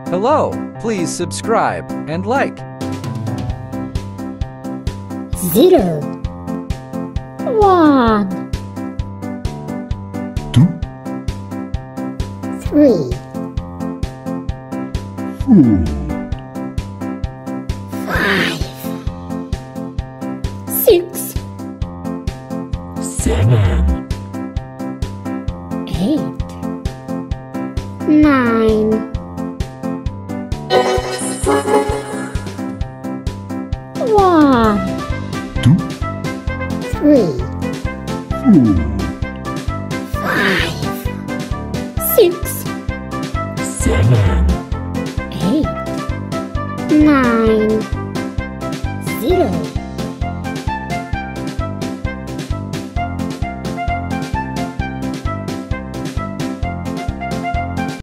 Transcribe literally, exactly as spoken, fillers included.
Hello, please subscribe and like. Zero. One. Two. Three. Four. Five. Six. Seven. Eight. Nine. One. Two. Three. Four. Five. Six. Seven. Eight. Nine.